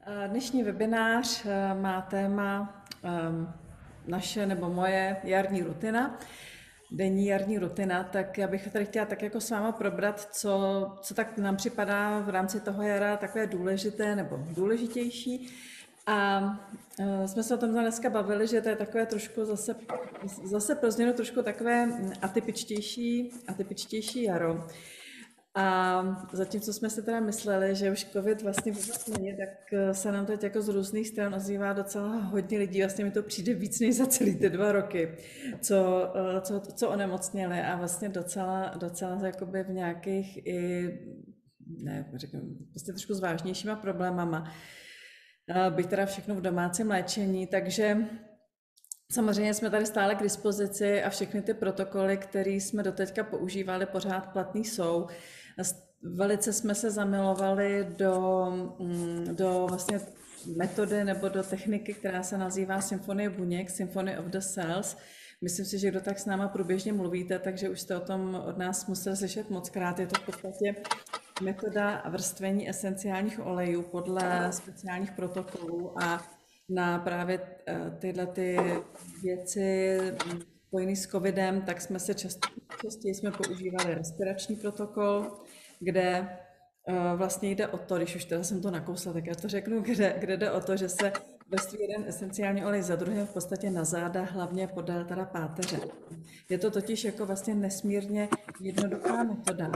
Dnešní webinář má téma naše nebo moje jarní rutina, denní jarní rutina, tak já bych tady chtěla tak jako s váma probrat, co tak nám připadá v rámci toho jara takové důležité nebo důležitější. A jsme se o tom dneska bavili, že to je takové trošku zase pro změnu trošku takové atypičtější jaro. A zatímco jsme si teda mysleli, že už covid vlastně vůbec není, tak se nám teď jako z různých stran ozývá docela hodně lidí, vlastně mi to přijde víc než za celý ty 2 roky, co onemocněli a vlastně docela jakoby v nějakých i, ne, řeknu, prostě trošku s vážnějšíma problémama. Byť teda všechno v domácím léčení, takže samozřejmě jsme tady stále k dispozici a všechny ty protokoly, které jsme doteďka používali, pořád platný jsou. Velice jsme se zamilovali do vlastně metody nebo do techniky, která se nazývá symfonie buněk, Symphony of the Cells. Myslím si, že kdo tak s náma průběžně mluvíte, takže už jste o tom od nás museli slyšet mockrát. Je to v podstatě metoda vrstvení esenciálních olejů podle speciálních protokolů a na právě tyhle ty věci spojené s covidem, tak jsme se častěji jsme používali respirační protokol, kde vlastně jde o to, když už teda jsem to nakousla, tak já to řeknu, kde jde o to, že se vrství jeden esenciální olej za druhým v podstatě na záda, hlavně podél teda páteře. Je to totiž jako vlastně nesmírně jednoduchá metoda,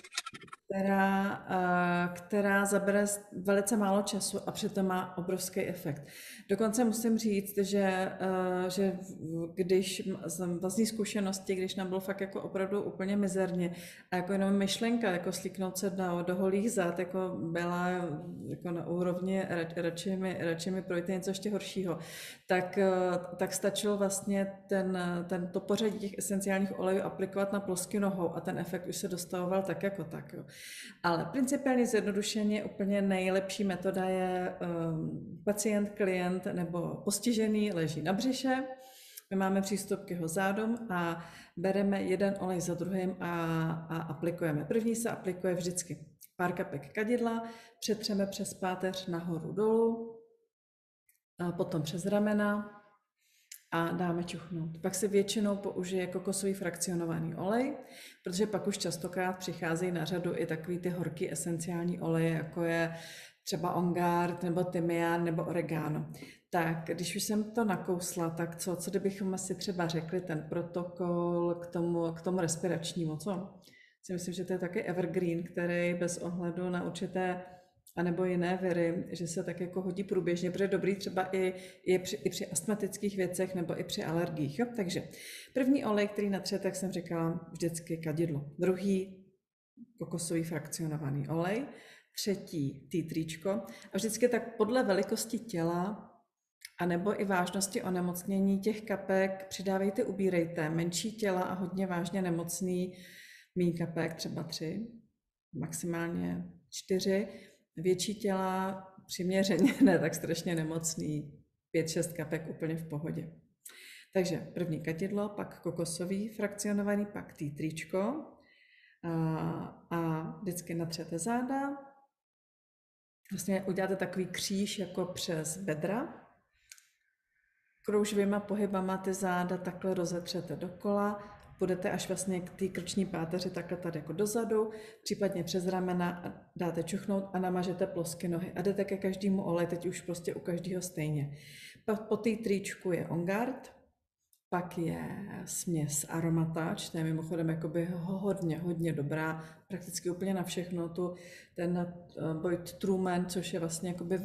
která zabere velice málo času a přitom má obrovský efekt. Dokonce musím říct, že když z vlastní zkušenosti, když nám bylo fakt jako opravdu úplně mizerně a jako jenom myšlenka, jako slíknout se do holých zad, jako byla jako na úrovni, radši mi projít něco ještě horšího, tak stačilo vlastně to pořadí těch esenciálních olejů aplikovat na plosky nohou a ten efekt už se dostavoval tak jako tak. Jo. Ale principiálně zjednodušeně úplně nejlepší metoda je pacient, klient nebo postižený leží na břiše, my máme přístup k jeho zádům a bereme jeden olej za druhým a aplikujeme. První se aplikuje vždycky pár kapek kadidla, přetřeme přes páteř nahoru dolů, a potom přes ramena a dáme čuchnout. Pak se většinou použije kokosový frakcionovaný olej, protože pak už častokrát přicházejí na řadu i takový ty horký esenciální oleje, jako je třeba OnGuard, nebo tymián, nebo oregano. Tak když už jsem to nakousla, tak co kdybychom si třeba řekli ten protokol k tomu respiračnímu, co? Si myslím, že to je taky evergreen, který bez ohledu na určité anebo jiné viry, že se tak jako hodí průběžně, protože je dobrý třeba i při astmatických věcech nebo i při alergiích. Jo? Takže první olej, který natřete, jak jsem říkala, vždycky kadidlo. Druhý kokosový frakcionovaný olej. Třetí tea tričko. A vždycky tak podle velikosti těla a nebo i vážnosti onemocnění těch kapek přidávejte, ubírejte. Menší těla a hodně vážně nemocný, méně kapek, třeba 3, maximálně 4. Větší těla přiměřeně, ne tak strašně nemocný, 5-6 kapek úplně v pohodě. Takže první kadidlo, pak kokosový frakcionovaný, pak tea tričko a vždycky natřete záda. Vlastně uděláte takový kříž jako přes bedra. Krouživýma pohybama ty záda takhle rozetřete dokola, půjdete až vlastně k té krční páteři takhle tady jako dozadu, případně přes ramena a dáte čuchnout a namažete plosky nohy a jdete ke každému olej, teď už prostě u každého stejně. Po té tričku je OnGuard, pak je směs Aromatage, to je mimochodem jakoby hodně dobrá, prakticky úplně na všechno, ten Boyd Truman, což je vlastně jakoby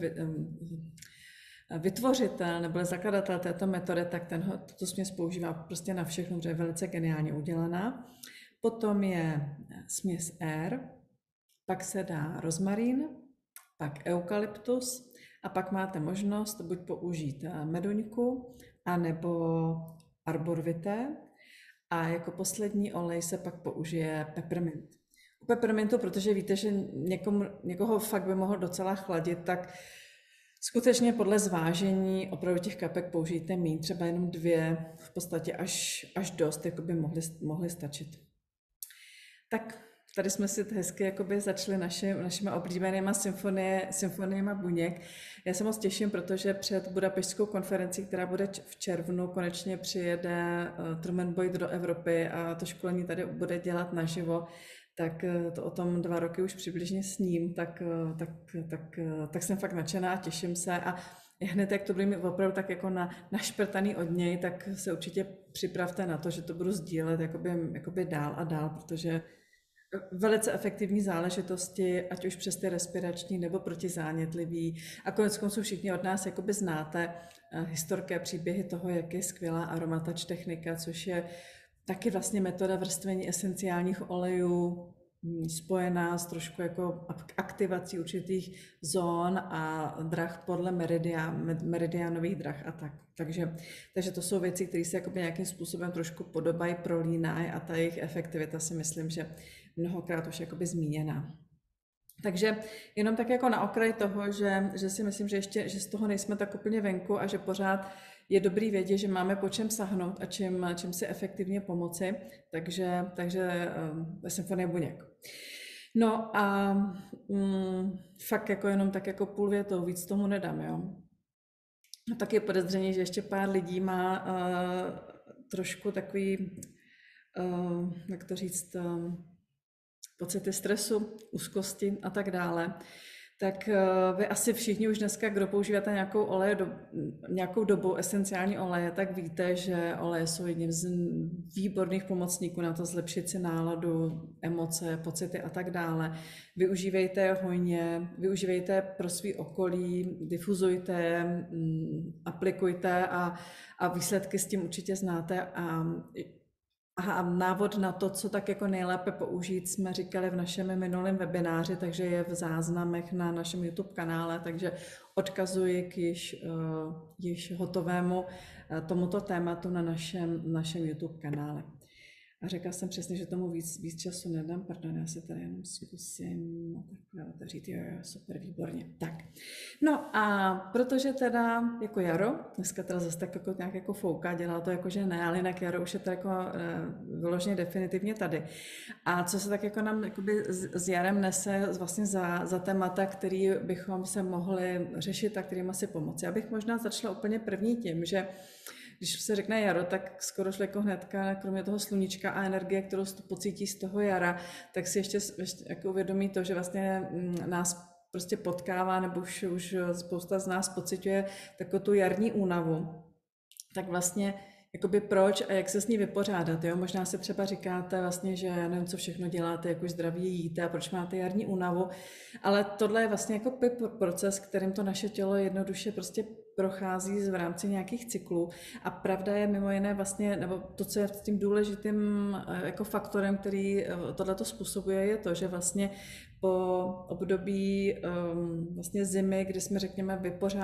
vytvořitel nebo zakladatel této metody, tak tuto směs používá prostě na všechno, protože je velice geniálně udělaná. Potom je směs R, pak se dá rozmarín, pak eukalyptus a pak máte možnost buď použít meduňku, anebo arborvité a jako poslední olej se pak použije peppermint. U peppermintu, protože víte, že někoho fakt by mohl docela chladit, tak skutečně podle zvážení opravdu těch kapek použijte míň, třeba jenom 2, v podstatě až dost, jako by mohly stačit. Tak tady jsme si hezky jakoby začali našimi oblíbenýma symfoniema buněk. Já se moc těším, protože před Budapeštskou konferencí, která bude v červnu, konečně přijede Truman Boyd do Evropy a to školení tady bude dělat naživo. Tak to o tom 2 roky už přibližně sním, tak jsem fakt nadšená, těším se a hned, jak to bude mít opravdu tak jako našprtaný od něj, tak se určitě připravte na to, že to budu sdílet jakoby dál a dál, protože velice efektivní záležitosti, ať už přes ty respirační nebo protizánětlivý. A konec konců všichni od nás jakoby znáte historky a příběhy toho, jak je skvělá aromatač technika, což je taky vlastně metoda vrstvení esenciálních olejů spojená s trošku jako aktivací určitých zón a drah podle meridianových drah a tak. Takže to jsou věci, které se jakoby nějakým způsobem trošku podobají, prolínají a ta jejich efektivita si myslím, že mnohokrát už jakoby zmíněná. Takže jenom tak jako na okraj toho, že si myslím, že z toho nejsme tak úplně venku a že pořád je dobrý vědět, že máme po čem sahnout a čím si efektivně pomoci, takže symfonie buněk. No a fakt jako jenom tak jako půl větou, víc tomu nedám, jo. No tak je podezření, že ještě pár lidí má trošku takový, jak to říct, pocity stresu, úzkosti a tak dále, tak vy asi všichni už dneska, kdo používáte nějakou dobu esenciální oleje, tak víte, že oleje jsou jedním z výborných pomocníků na to zlepšit si náladu, emoce, pocity a tak dále. Využívejte je hojně, využívejte pro svý okolí, difuzujte, aplikujte a výsledky s tím určitě znáte a návod na to, co tak jako nejlépe použít, jsme říkali v našem minulém webináři, takže je v záznamech na našem YouTube kanále, takže odkazuji k již hotovému tomuto tématu na našem YouTube kanále. A řekla jsem přesně, že tomu víc času nedám, pardon, já si tady jenom zkusím takhle otevřít, jo, super, výborně. Tak, no a protože teda jako jaro, dneska teda zase tak jako nějak jako fouká, dělá to jako, že ne, ale jinak jaro už je to jako vyloženě definitivně tady. A co se tak jako nám jakoby s jarem nese vlastně za témata, který bychom se mohli řešit a kterým asi pomoci. Já bych možná začala úplně první tím, že když se řekne jaro, tak skoro člověko hnedka, kromě toho sluníčka a energie, kterou pocítí z toho jara, tak si ještě jako uvědomí to, že vlastně nás prostě potkává, nebo už spousta z nás pociťuje takovou tu jarní únavu. Tak vlastně jakoby proč a jak se s ní vypořádat, jo? Možná si třeba říkáte vlastně, že já nevím, co všechno děláte, jak už zdravě jíte a proč máte jarní únavu, ale tohle je vlastně jako proces, kterým to naše tělo jednoduše prostě prochází v rámci nějakých cyklů a pravda je mimo jiné vlastně, nebo to, co je tím důležitým jako faktorem, který tohleto způsobuje, je to, že vlastně po období vlastně zimy, kdy jsme, řekněme,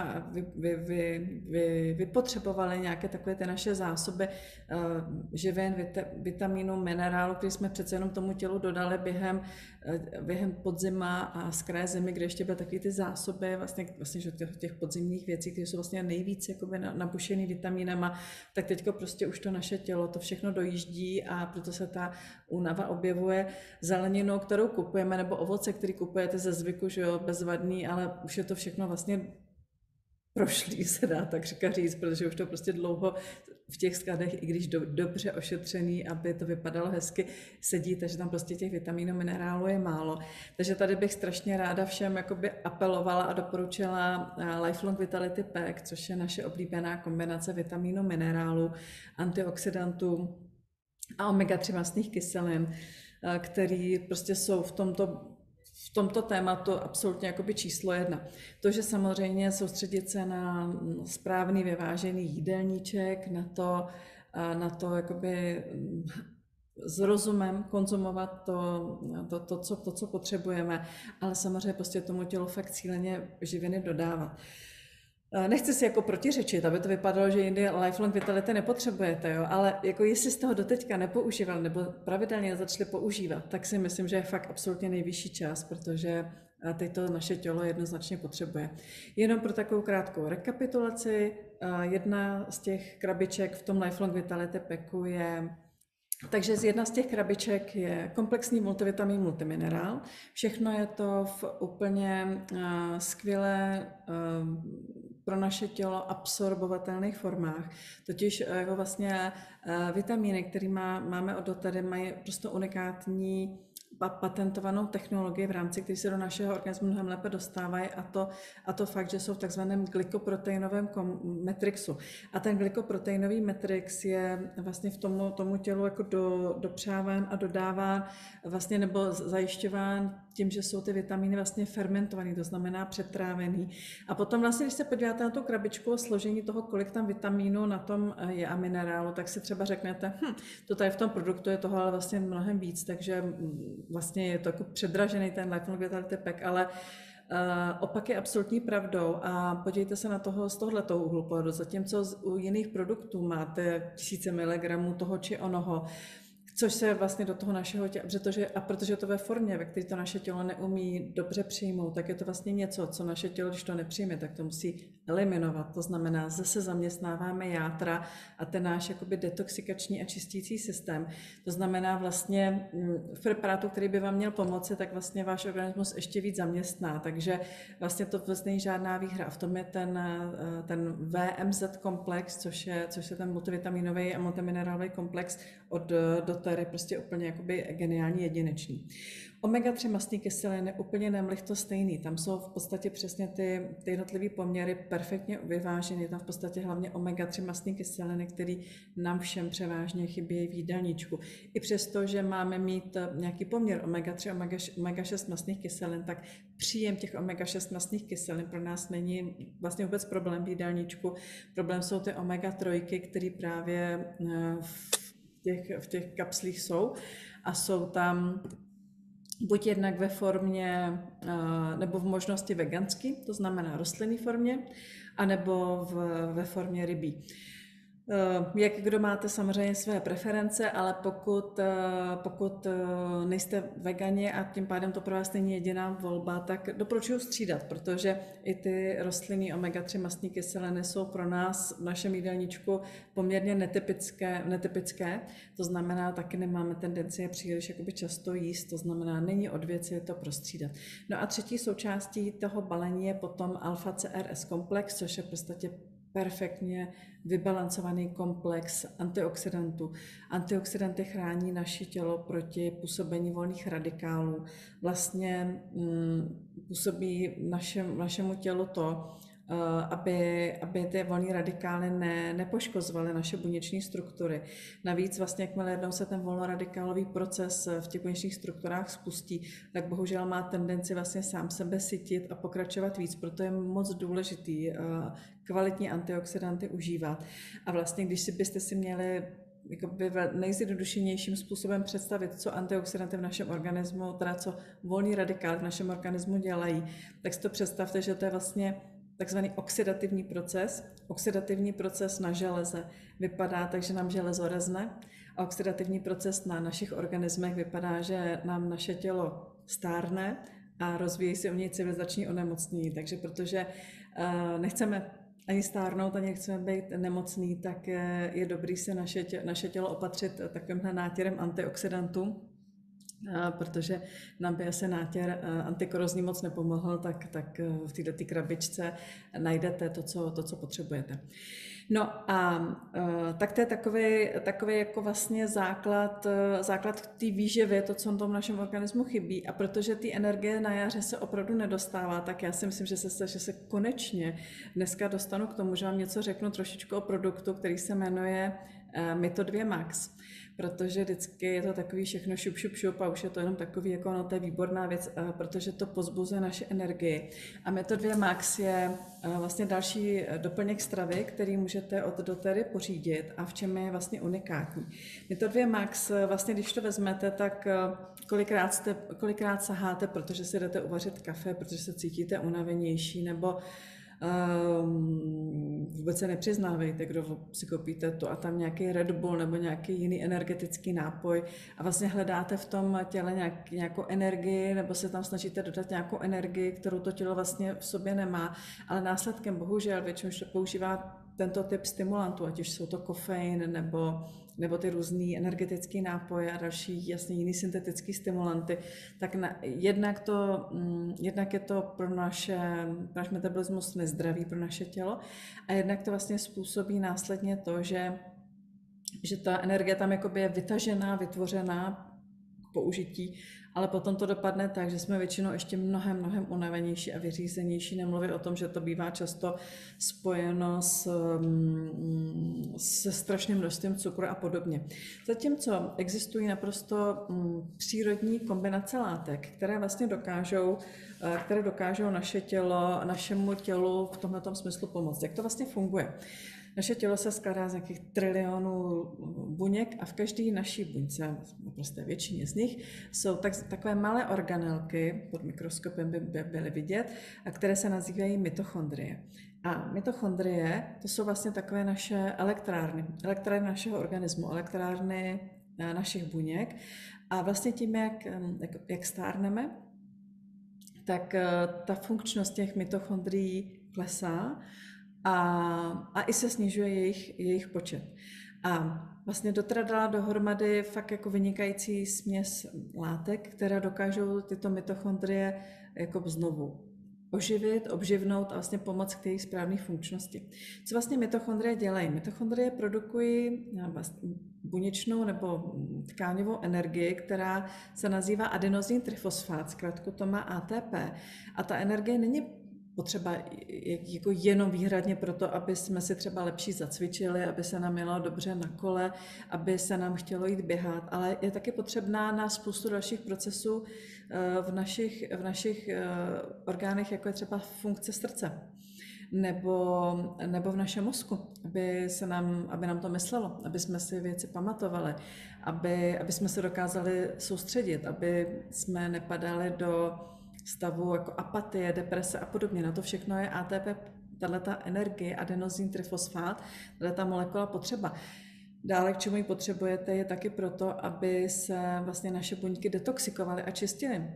vypotřebovali nějaké takové ty naše zásoby živin, vitamínů, minerálů, které jsme přece jenom tomu tělu dodali během podzima a z kraje zimy, kde ještě byly takové ty zásoby vlastně že těch podzimních věcí, které jsou vlastně nejvíc jakoby nabušený vitamínama, tak teďko prostě už to naše tělo to všechno dojíždí a proto se ta únava objevuje zeleninou, kterou kupujeme, nebo ovoce, který kupujete ze zvyku, že jo, bezvadný, ale už je to všechno vlastně prošlý, se dá tak říct, protože už to prostě dlouho v těch skladech, i když dobře ošetřený, aby to vypadalo hezky, sedí, takže tam prostě těch vitamínů, minerálů je málo. Takže tady bych strašně ráda všem jakoby apelovala a doporučila Lifelong Vitality Pack, což je naše oblíbená kombinace vitamínů, minerálů, antioxidantů a omega-3 mastných kyselin, který prostě jsou v tomto tématu absolutně jakoby číslo 1. To, že samozřejmě soustředit se na správný vyvážený jídelníček, na to jakoby s rozumem konzumovat to, co potřebujeme, ale samozřejmě prostě tomu tělu fakt cíleně živiny dodávat. Nechci si jako protiřečit, aby to vypadalo, že jindy Lifelong Vitality nepotřebujete, jo? Ale jako jestli jste ho doteďka nepoužívali nebo pravidelně začali používat, tak si myslím, že je fakt absolutně nejvyšší čas, protože teď to naše tělo jednoznačně potřebuje. Jenom pro takovou krátkou rekapitulaci, jedna z těch krabiček v tom Lifelong Vitality Packu je Takže jedna z těch krabiček je komplexní multivitamin, multiminerál. Všechno je to v úplně skvělé pro naše tělo absorbovatelných formách. Totiž jako vlastně vitamíny, které máme od doTERRY, mají prostě unikátní patentovanou technologii, v rámci které se do našeho organismu mnohem lépe dostávají, a to fakt, že jsou v takzvaném glykoproteinovém matrixu. A ten glykoproteinový matrix je vlastně v tomu tělu jako dopřáván a dodáván vlastně, nebo zajišťován tím, že jsou ty vitamíny vlastně fermentovaný, to znamená přetrávený. A potom vlastně, když se podíváte na tu krabičku o složení toho, kolik tam vitamínu na tom je a minerálu, tak si třeba řeknete, to tady v tom produktu je toho ale vlastně mnohem víc, takže vlastně je to jako předražený ten Lifelong Vitality Pack, ale opak je absolutní pravdou a podívejte se na toho z tohoto úhlu pohledu, zatímco u jiných produktů máte tisíce miligramů toho či onoho, což se vlastně do toho našeho těla, protože je to ve formě, ve které to naše tělo neumí dobře přijmout, tak je to vlastně něco, co naše tělo, když to nepřijme, tak to musí eliminovat. To znamená, zase zaměstnáváme játra a ten náš jakoby detoxikační a čistící systém. To znamená vlastně v preparátu, který by vám měl pomoci, tak vlastně váš organismus ještě víc zaměstná. Takže vlastně to vůbec není žádná výhra. V tom je ten VMZ komplex, což je ten multivitaminový a multiminerálový komplex od doTERRY, prostě úplně jakoby geniální, jedinečný. Omega-3 mastné kyseliny úplně nemlich to stejný. Tam jsou v podstatě přesně ty jednotlivé poměry perfektně vyváženy. Tam v podstatě hlavně omega-3 mastné kyseliny, které nám všem převážně chybějí v jídelníčku. I přesto, že máme mít nějaký poměr omega-3, omega-6 mastných kyselin, tak příjem těch omega-6 mastných kyselin pro nás není vlastně vůbec problém v jídelníčku. Problém jsou ty omega-3, které právě v těch kapslích jsou a jsou tam buď jednak ve formě nebo v možnosti veganský, to znamená rostlinné formě, anebo ve formě rybí. Jak kdo máte samozřejmě své preference, ale pokud nejste vegani a tím pádem to pro vás není jediná volba, tak doporučuji střídat, protože i ty rostlinné omega-3 mastné kyseliny jsou pro nás v našem jídelníčku poměrně netypické. To znamená, taky nemáme tendenci je příliš jakoby často jíst, to znamená, není od věci, je to prostřídat. No a třetí součástí toho balení je potom alfa-CRS komplex, což je v podstatě perfektně vybalancovaný komplex antioxidantů. Antioxidanty chrání naše tělo proti působení volných radikálů. Vlastně působí našemu tělu to, aby ty volné radikály nepoškozovaly naše buněční struktury. Navíc vlastně, jakmile jednou se ten volnoradikálový proces v těch buněčních strukturách spustí, tak bohužel má tendenci vlastně sám sebe sytit a pokračovat víc. Proto je moc důležitý kvalitní antioxidanty užívat. A vlastně, když byste si měli jakoby nejzjednodušenějším způsobem představit, co antioxidanty v našem organismu, teda co volný radikál v našem organismu dělají, tak si to představte, že to je vlastně takzvaný oxidativní proces na železe vypadá tak, že nám železo rezne, a oxidativní proces na našich organismech vypadá, že nám naše tělo stárne a rozvíjí se u něj civilizační onemocnění. Takže protože nechceme ani stárnout, ani nechceme být nemocný, tak je dobrý se naše tělo opatřit takovýmhle nátěrem antioxidantů, protože nám by asi nátěr antikorozní moc nepomohl, tak v této krabičce najdete to, co potřebujete. No a tak to je takový jako vlastně základ té výživy, to, co tom našem organismu chybí. A protože ty energie na jaře se opravdu nedostává, tak já si myslím, že se konečně dneska dostanu k tomu, že vám něco řeknu trošičku o produktu, který se jmenuje Mito2 Max. Protože vždycky je to takový všechno šup a už je to jenom takový, jako no, to je výborná věc, protože to pozbuzuje naše energii. A Mito2 Max je vlastně další doplněk stravy, který můžete od doTERRY pořídit a v čem je vlastně unikátní. Mito2 Max, vlastně když to vezmete, tak kolikrát saháte, protože si jdete uvařit kafe, protože se cítíte unavenější, nebo vůbec se nepřiznávejte, kdo si koupíte to a tam nějaký Red Bull nebo nějaký jiný energetický nápoj a vlastně hledáte v tom těle nějakou energii nebo se tam snažíte dodat nějakou energii, kterou to tělo vlastně v sobě nemá, ale následkem bohužel většinou používá tento typ stimulantů, ať už jsou to kofein nebo nebo ty různé energetické nápoje a další jasně jiný syntetický stimulanty, tak jednak je to pro náš metabolismus nezdravý pro naše tělo a jednak to vlastně způsobí následně to, že ta energie tam jakoby je vytažená, vytvořená k použití, ale potom to dopadne tak, že jsme většinou ještě mnohem unavenější a vyřízenější. Nemluvit o tom, že to bývá často spojeno se strašným množstvím cukru a podobně. Zatímco existují naprosto přírodní kombinace látek, které vlastně dokážou našemu tělu v tomto smyslu pomoct. Jak to vlastně funguje? Naše tělo se skládá z nějakých trilionů buněk a v každé naší buňce, prostě většině z nich, jsou takové malé organelky, pod mikroskopem by byly vidět, a které se nazývají mitochondrie. A mitochondrie, to jsou vlastně takové naše elektrárny našeho organismu, elektrárny našich buněk. A vlastně tím, jak stárneme, tak ta funkčnost těch mitochondrií klesá, a i se snižuje jejich počet. A vlastně dala dohromady fakt jako vynikající směs látek, které dokážou tyto mitochondrie jako znovu oživit, obživnout a vlastně pomoct k jejich správné funkčnosti. Co vlastně mitochondrie dělají? Mitochondrie produkují buněčnou nebo tkáňovou energii, která se nazývá adenozin trifosfát, zkrátku to má ATP. A ta energie není potřeba jako jenom výhradně proto, aby jsme si třeba lepší zacvičili, aby se nám jelo dobře na kole, aby se nám chtělo jít běhat, ale je taky potřebná na spoustu dalších procesů v našich orgánech, jako je třeba funkce srdce nebo v našem mozku, aby nám to myslelo, aby jsme si věci pamatovali, aby jsme se dokázali soustředit, aby jsme nepadali do stavu jako apatie, deprese a podobně. Na to všechno je ATP, tato energie, adenozin trifosfát, tato molekula potřeba. Dále, k čemu ji potřebujete, je taky proto, aby se vlastně naše buňky detoxikovaly a čistily.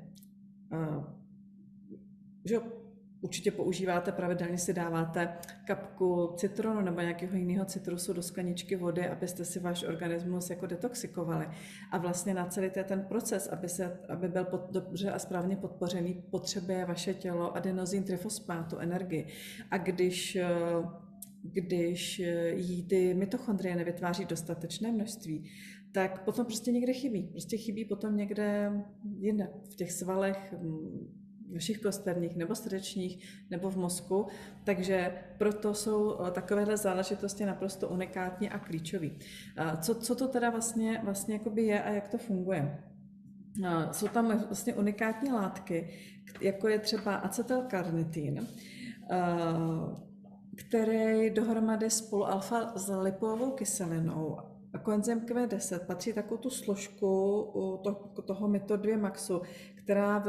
Určitě používáte, pravidelně si dáváte kapku citronu nebo nějakého jiného citrusu do skleničky vody, abyste si váš organismus jako detoxikovali. A vlastně na celý ten proces, aby byl dobře a správně podpořený, potřebuje vaše tělo adenozin trifosfátu, energii. A když jí ty mitochondrie nevytváří dostatečné množství, tak potom prostě někde chybí. Prostě chybí potom někde jinde, v těch svalech, vašich kosterních nebo srdečních nebo v mozku, takže proto jsou takovéhle záležitosti naprosto unikátní a klíčové. Co to teda vlastně jakoby je a jak to funguje? Jsou tam vlastně unikátní látky, jako je třeba acetylkarnitin, který dohromady spolu alfa s lipovou kyselinou a koenzym Q10 patří takovou tu složku toho MITO2 maxu, která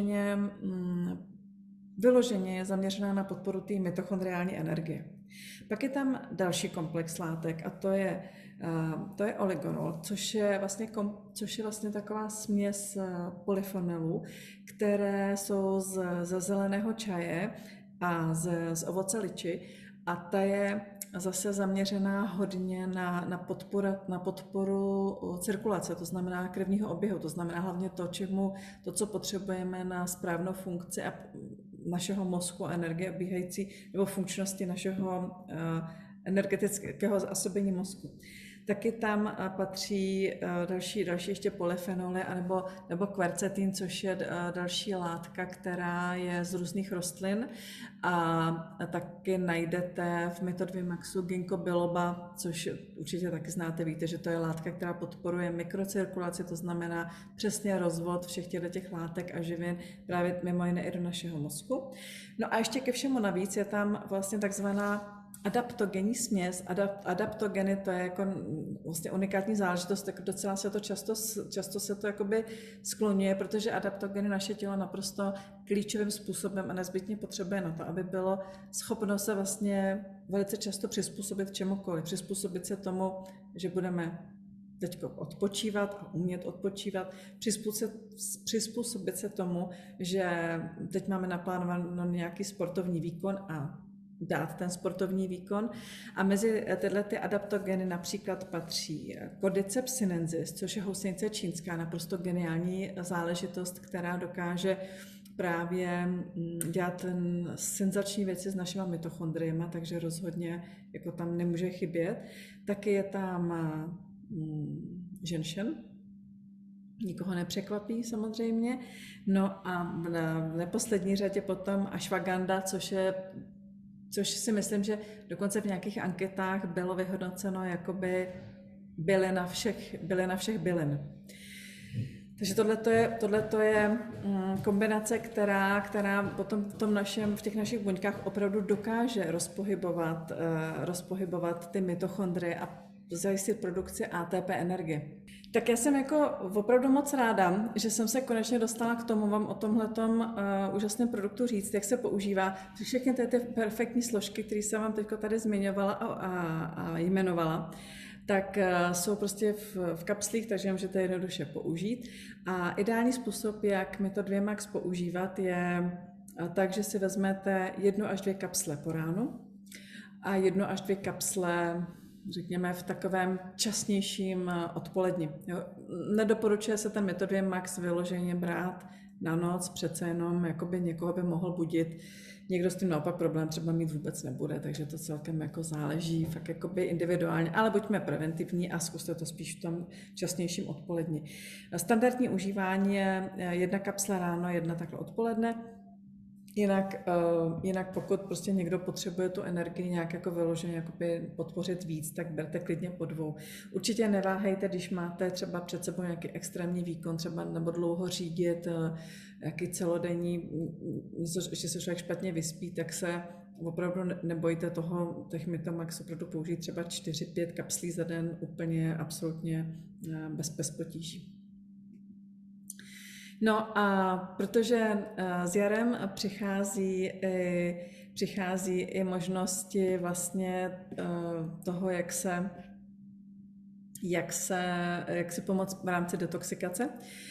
vyloženě je zaměřená na podporu té mitochondriální energie. Pak je tam další komplex látek a to je oligonol, což je vlastně taková směs polyfenolů, které jsou ze zeleného čaje a z ovoce liči, a ta je zase zaměřená hodně na podporu cirkulace, to znamená krevního oběhu, to znamená hlavně to, co potřebujeme na správnou funkci a našeho mozku a energie obíhající nebo funkčnosti našeho energetického zásobení mozku. Taky tam patří další ještě polyfenoly nebo kvercetin, což je další látka, která je z různých rostlin, a taky najdete v MITO2 maxu ginkgo biloba, což určitě taky znáte, víte, že to je látka, která podporuje mikrocirkulaci, to znamená přesně rozvod všech těch látek a živin právě mimo jiné i do našeho mozku. No a ještě ke všemu navíc je tam vlastně takzvaná adaptogenní směs. Adaptogeny, to je jako vlastně unikátní záležitost, tak docela se to často se to jakoby skloňuje, protože adaptogeny naše tělo naprosto klíčovým způsobem a nezbytně potřebuje na to, aby bylo schopno se vlastně velice často přizpůsobit čemukoliv. Přizpůsobit se tomu, že budeme teď odpočívat a umět odpočívat, přizpůsobit se tomu, že teď máme naplánovaný nějaký sportovní výkon a dát ten sportovní výkon. A mezi tyhle ty adaptogeny například patří Cordyceps sinensis, což je housenice čínská, naprosto geniální záležitost, která dokáže právě dělat ten senzační věci s našimi mitochondriemi, takže rozhodně jako tam nemůže chybět. Taky je tam ženšen, nikoho nepřekvapí samozřejmě. No a v neposlední řadě potom ashwagandha, což si myslím, že dokonce v nějakých anketách bylo vyhodnoceno jakoby bylina všech bylin. Takže tohle je kombinace, která potom v těch našich buňkách opravdu dokáže rozpohybovat ty mitochondrie a zajistit produkci ATP energie. Tak já jsem jako opravdu moc ráda, že jsem se konečně dostala k tomu vám o tomhletom úžasném produktu říct, jak se používá. Všechny ty perfektní složky, které jsem vám teď tady zmiňovala a jmenovala, tak jsou prostě v kapslích, takže můžete jednoduše použít. A ideální způsob, jak Mito2 Max používat, je tak, že si vezmete 1 až 2 kapsle po ránu a 1 až 2 kapsle, řekněme, v takovém časnějším odpoledni. Jo. Nedoporučuje se ten Mito2 Max vyloženě brát na noc, přece jenom jakoby někoho by mohl budit. Někdo s tím naopak problém třeba mít vůbec nebude, takže to celkem jako záleží fakt jakoby individuálně, ale buďme preventivní a zkuste to spíš v tom časnějším odpoledni. Standardní užívání je 1 kapsle ráno, 1 takhle odpoledne. Jinak pokud prostě někdo potřebuje tu energii nějak jako vyloženě jakoby podpořit víc, tak berte klidně po 2. Určitě neváhejte, když máte třeba před sebou nějaký extrémní výkon, třeba nebo dlouho řídit, jaký celodenní, ještě se člověk špatně vyspí, tak se opravdu nebojte těch Mitomax opravdu použít třeba 4-5 kapslí za den úplně absolutně bez potíží. No a protože s jarem přichází i možnosti vlastně toho, jak si pomoct v rámci detoxikace,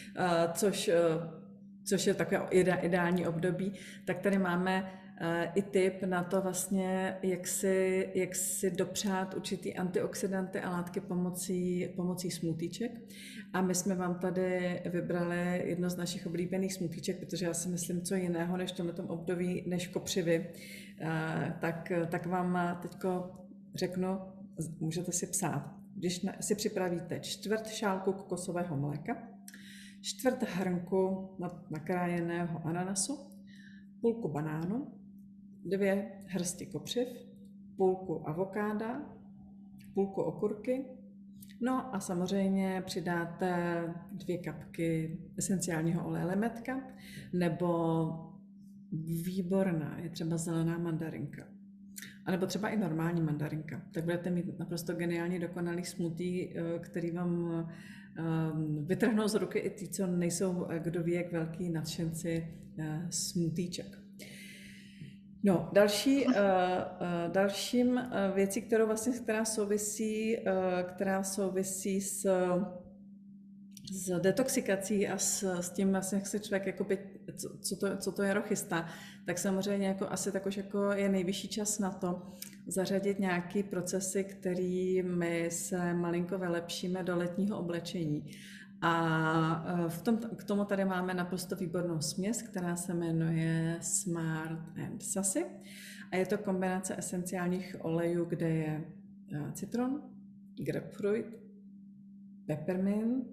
což je takové ideální období, tak tady máme i tip na to vlastně, jak si dopřát určitý antioxidanty a látky pomocí smoothíček. A my jsme vám tady vybrali jedno z našich oblíbených smoothíček, protože já si myslím, co jiného než v tomto období, než kopřivy, tak vám teďko řeknu, můžete si psát. Když si připravíte 1/4 šálku kokosového mléka, 1/4 hrnku nakrájeného ananasu, 1/2 banánu, 2 hrsti kopřiv, 1/2 avokáda, 1/2 okurky, no a samozřejmě přidáte 2 kapky esenciálního oleje limetka, nebo výborná je třeba zelená mandarinka, anebo třeba i normální mandarinka. Tak budete mít naprosto geniální dokonalý smoothie, který vám vytrhnou z ruky i ty, co nejsou, kdo ví, jak velký nadšenci smoothíček. No, dalším věcí, která souvisí s detoxikací a s tím vlastně, jak se člověk jakoby, co to jaro chystá, tak samozřejmě jako asi tak už jako je nejvyšší čas na to zařadit nějaký procesy, kterými se malinko vylepšíme do letního oblečení. A k tomu tady máme naprosto výbornou směs, která se jmenuje Smart and Sassy. A je to kombinace esenciálních olejů, kde je citron, grapefruit, peppermint,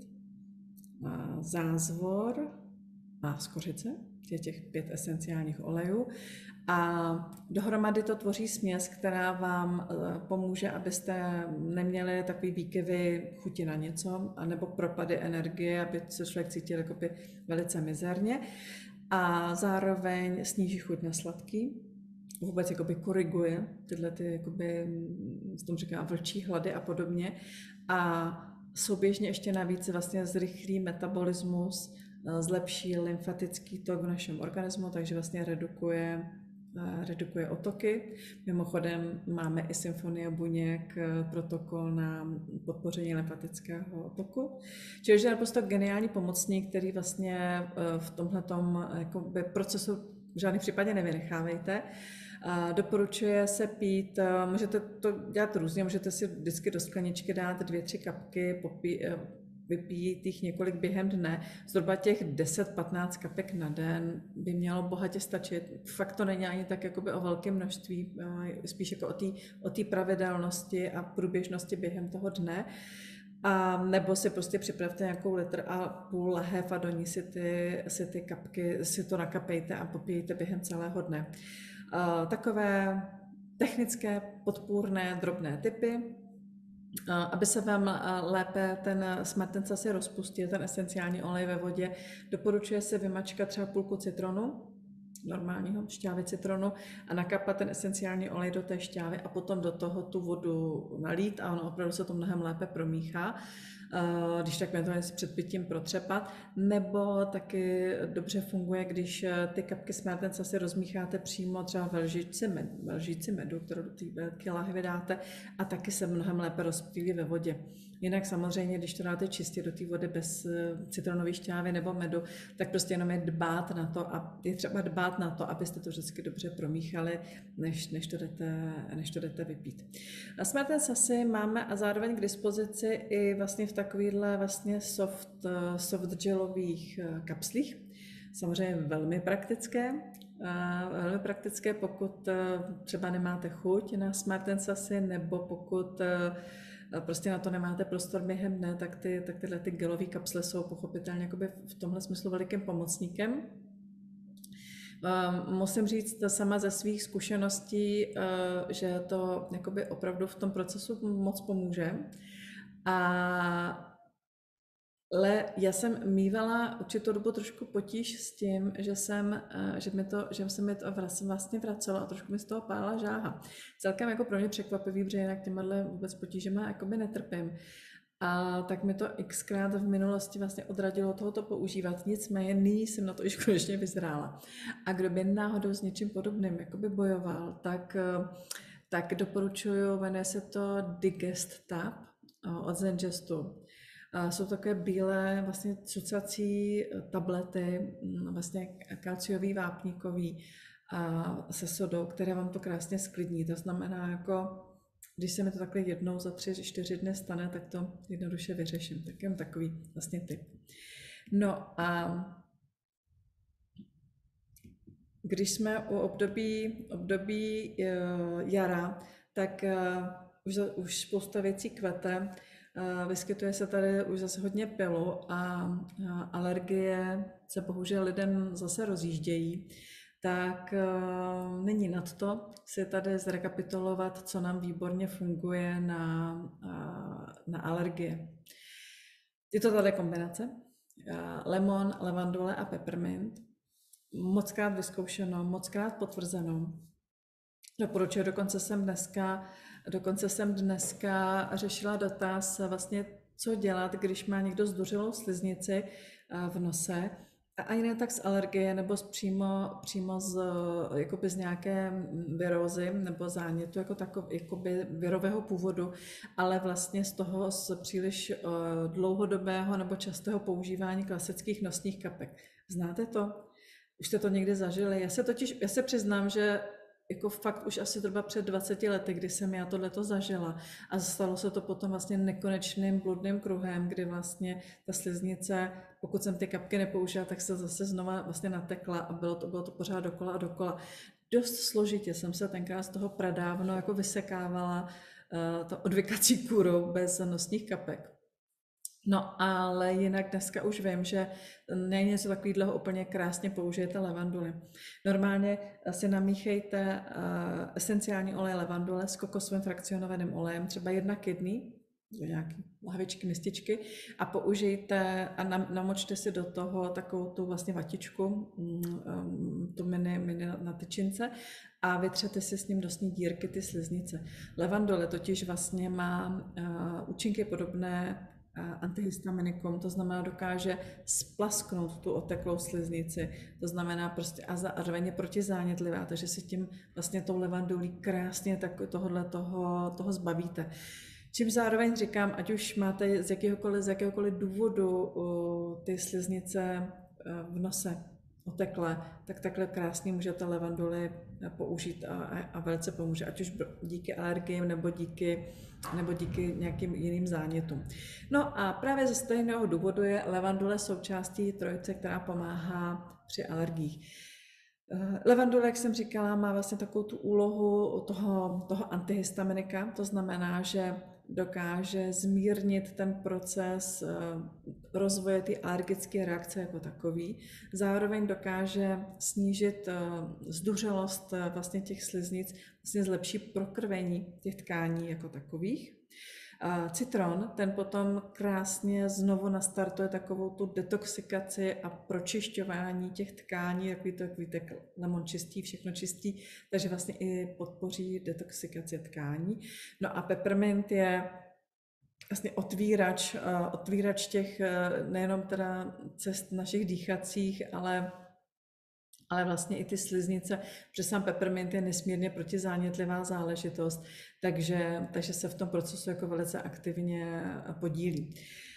zázvor a skořice, těch 5 esenciálních olejů. A dohromady to tvoří směs, která vám pomůže, abyste neměli takový výkyvy chuti na něco, anebo propady energie, aby se člověk cítil jakoby velice mizerně. A zároveň sníží chuť na sladký, vůbec jakoby koriguje tyhle ty, jakoby, s tom říká, vlčí hlady a podobně. A souběžně ještě navíc vlastně zrychlí metabolismus, zlepší lymfatický tok v našem organismu, takže vlastně redukuje otoky. Mimochodem máme i Symfonie buněk, protokol na podpoření lymfatického toku. Čili je naprosto geniální pomocník, který vlastně v tomhletom procesu v žádném případě nevynechávejte. Doporučuje se pít, můžete to dělat různě, můžete si vždycky do skleničky dát 2-3 kapky, vypít jich několik během dne. Zhruba těch 10-15 kapek na den by mělo bohatě stačit. Fakt to není ani tak jakoby o velkém množství, spíš jako o té pravidelnosti a průběžnosti během toho dne. A nebo si prostě připravte nějakou 1,5 litru lahev a do ní si ty kapky, si to nakapejte a popijte během celého dne. Takové technické, podpůrné, drobné tipy, aby se vám lépe ten Smartens Sassy rozpustil, ten esenciální olej ve vodě, doporučuje se vymačkat třeba půlku citronu, normálního šťávy citronu a nakapat ten esenciální olej do té šťávy a potom do toho tu vodu nalít a ono opravdu se to mnohem lépe promíchá, když tak to před pitím protřepat, nebo taky dobře funguje, když ty kapky Smartens Sassy rozmícháte přímo třeba ve lžíci medu, kterou do té velké lahve dáte a taky se mnohem lépe rozptýlí ve vodě. Jinak samozřejmě, když to dáte čistě do té vody bez citronové šťávy nebo medu, tak prostě jenom je dbát na to a je třeba dbát na to, abyste to vždycky dobře promíchali, než to jdete vypít. Smartens Sassy máme a zároveň k dispozici i vlastně v takovýchhle vlastně soft gelových kapslích. Samozřejmě velmi praktické, pokud třeba nemáte chuť na Smartens Sassy, nebo pokud prostě na to nemáte prostor během dne, tak tyhle gelové kapsle jsou pochopitelně jakoby v tomhle smyslu velikým pomocníkem. Musím říct sama ze svých zkušeností, že to jakoby opravdu v tom procesu moc pomůže. Ale já jsem mívala určitou dobu trošku potíž s tím, že se mi to vlastně vracelo a trošku mi z toho pálila žáha. Celkem jako pro mě překvapivý, protože jinak těmahle vůbec potížema jakoby netrpím. A tak mi to xkrát v minulosti vlastně odradilo tohoto používat. Nicméně nyní jsem na to již konečně vyzrála. A kdo by náhodou s něčím podobným jakoby bojoval, tak doporučuju, jmenuje se to Digest Tab od Zengestu. Jsou takové bílé vlastně cucací tablety, vlastně kalciový, vápníkový se sodou, které vám to krásně sklidní. To znamená, jako když se mi to takhle jednou za 3-4 dny stane, tak to jednoduše vyřeším. Tak jen takový vlastně tip. No a když jsme u období jara, tak už spousta věcí kvete. Vyskytuje se tady už zase hodně pylu a alergie se bohužel lidem zase rozjíždějí, tak není nad to si tady zrekapitulovat, co nám výborně funguje na alergie. Je to tady kombinace lemon, levandule a peppermint. Mockrát vyzkoušeno, mockrát potvrzeno. Doporučuji, dokonce jsem dneska řešila dotaz vlastně, co dělat, když má někdo zduřilou sliznici v nose, a jiné tak z alergie nebo přímo z nějaké virózy nebo zánětu jako jakoby virového původu, ale vlastně z příliš dlouhodobého nebo častého používání klasických nosních kapek. Znáte to? Už jste to někdy zažili? Já se přiznám, že jako fakt už asi zhruba před 20 lety, kdy jsem já tohleto zažila a stalo se to potom vlastně nekonečným bludným kruhem, kdy vlastně ta sliznice, pokud jsem ty kapky nepoužila, tak se zase znova vlastně natekla a bylo to pořád dokola a dokola. Dost složitě jsem se tenkrát z toho pradávno jako vysekávala to odvykací kůrou bez nosních kapek. No, ale jinak dneska už vím, že není něco takového, úplně krásně použijete levanduly. Normálně si namíchejte esenciální olej levandule s kokosovým frakcionovaným olejem, třeba 1 kidney, nějaké lahvičky, mističky, a použijte a namočte si do toho takovou tu vlastně vatičku, tu mini na tyčince a vytřete si s ním dosní dírky ty sliznice. Levandule totiž vlastně má účinky podobné antihistaminikum, to znamená dokáže splasknout tu oteklou sliznici, to znamená prostě a zároveň je protizánětlivá, takže si tím vlastně tou levandulí krásně toho zbavíte. Čím zároveň říkám, ať už máte z jakéhokoliv důvodu ty sliznice v nose, otekle, tak takhle krásně můžete levanduly použít a velice pomůže, ať už díky alergiím nebo díky nějakým jiným zánětům. No a právě ze stejného důvodu je levandule součástí trojice, která pomáhá při alergiích. Levandule, jak jsem říkala, má vlastně takovou tu úlohu toho antihistaminika, to znamená, že dokáže zmírnit ten proces rozvoje té alergické reakce jako takový. Zároveň dokáže snížit zduřelost vlastně těch sliznic, vlastně zlepší prokrvení těch tkání jako takových. Citron, ten potom krásně znovu nastartuje takovou tu detoxikaci a pročišťování těch tkání, takový tak lemon čistí, všechno čistí, takže vlastně i podpoří detoxikaci tkání. No a peppermint je vlastně otvírač těch nejenom teda cest našich dýchacích, ale vlastně i ty sliznice, protože sám peppermint je nesmírně protizánětlivá záležitost, takže se v tom procesu jako velice aktivně podílí.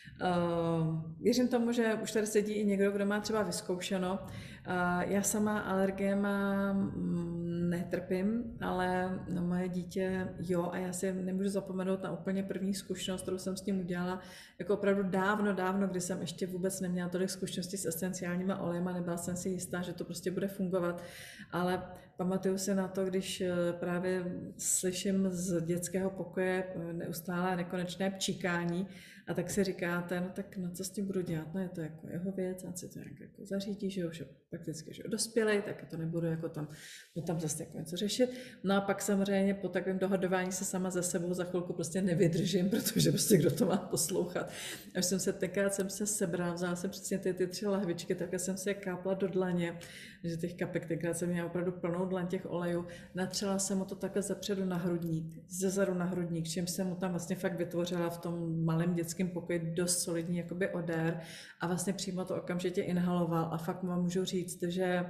Věřím tomu, že už tady sedí i někdo, kdo má třeba vyzkoušeno. Já sama alergiema netrpím, ale moje dítě jo, a já si nemůžu zapomenout na úplně první zkušenost, kterou jsem s ním udělala, jako opravdu dávno, kdy jsem ještě vůbec neměla tolik zkušeností s esenciálníma olejma, nebyla jsem si jistá, že to prostě bude fungovat, ale pamatuju se na to, když právě slyším z dětského pokoje neustále nekonečné pčíkání, a tak si říkáte, no tak no co s tím budu dělat, no je to jako jeho věc, a si to nějak jako zařídí, že už je prakticky že dospělej, tak to nebudu jako tam zase jako něco řešit. No a pak samozřejmě po takovém dohadování se sama ze sebou za chvilku prostě nevydržím, protože prostě kdo to má poslouchat. Až tenkrát jsem se sebrala, vzala jsem přesně ty 3 lahvičky, tak jsem si je kápla do dlaně, že těch kapek, tenkrát jsem měla opravdu plnou dlaň těch olejů, natřela jsem mu to takhle zepředu na hrudník, zezadu na hrudník, čím jsem mu tam vlastně fakt vytvořila v tom malém dětském pokoji dost solidní jakoby odér a vlastně přímo to okamžitě inhaloval a fakt vám můžu říct, že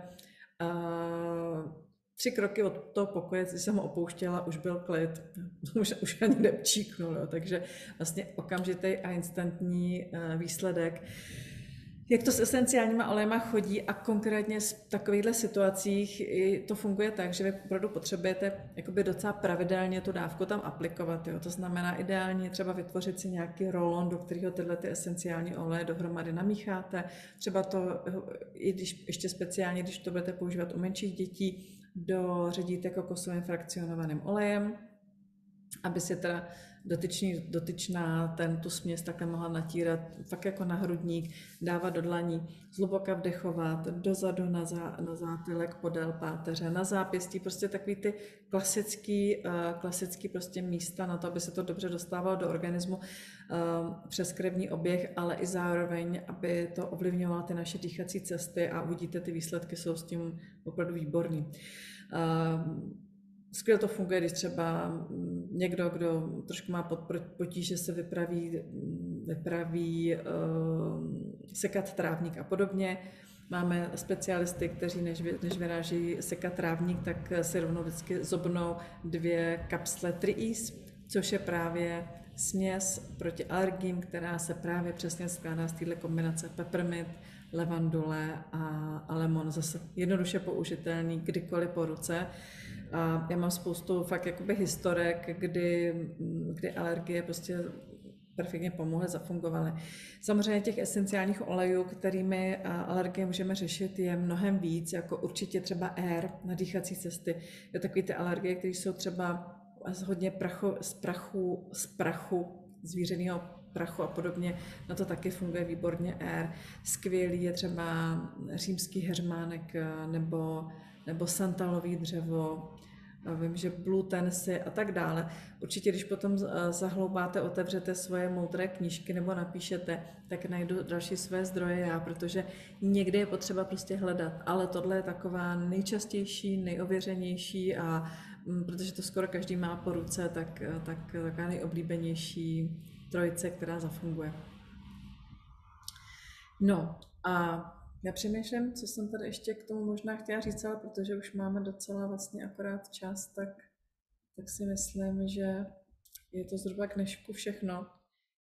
3 kroky od toho pokoje, když jsem ho opouštěla, už byl klid, už ani nepčíknul, jo, takže vlastně okamžitý a instantní výsledek. Jak to s esenciálníma olejma chodí a konkrétně v takovýchhle situacích to funguje tak, že vy opravdu potřebujete jakoby docela pravidelně tu dávku tam aplikovat. Jo. To znamená ideálně třeba vytvořit si nějaký rolon, do kterého tyhle ty esenciální oleje dohromady namícháte. Třeba to, i když ještě speciálně, když to budete používat u menších dětí, doředíte kokosovým frakcionovaným olejem, aby si teda dotyčná tu směs takhle mohla natírat fakt jako na hrudník, dávat do dlaní, zhluboka vdechovat, dozadu na zátylek, podél páteře, na zápěstí, prostě takový ty klasický prostě místa na to, aby se to dobře dostávalo do organismu přes krevní oběh, ale i zároveň, aby to ovlivňovalo ty naše dýchací cesty a uvidíte, ty výsledky jsou s tím opravdu výborný. Skvěle to funguje, když třeba někdo, kdo trošku má potíže, se vypraví sekat trávník a podobně. Máme specialisty, kteří než vyráží sekat trávník, tak si rovnou vždycky zobnou 2 kapsle Triis, což je právě směs proti alergím, která se právě přesně skládá z této kombinace peppermint, levandule a lemon. Zase jednoduše použitelný kdykoliv po ruce. A já mám spoustu fakt jakoby historek, kdy alergie prostě perfektně pomohly, zafungovaly. Samozřejmě těch esenciálních olejů, kterými alergie můžeme řešit, je mnohem víc, jako určitě třeba air na dýchací cesty. Je takový ty alergie, které jsou třeba hodně z prachu, zvířenýho prachu a podobně, na to taky funguje výborně air. Skvělý je třeba římský heřmánek nebo santalový dřevo, vím, že Blue Tennessee a tak dále. Určitě, když potom zahloubáte, otevřete svoje moudré knížky nebo napíšete, tak najdu další své zdroje já, protože někde je potřeba prostě hledat, ale tohle je taková nejčastější, nejověřenější a protože to skoro každý má po ruce, tak taková nejoblíbenější trojice, která zafunguje. No a já přemýšlím, co jsem tady ještě k tomu možná chtěla říct, ale protože už máme docela vlastně akorát čas, tak si myslím, že je to zhruba k dnešku všechno.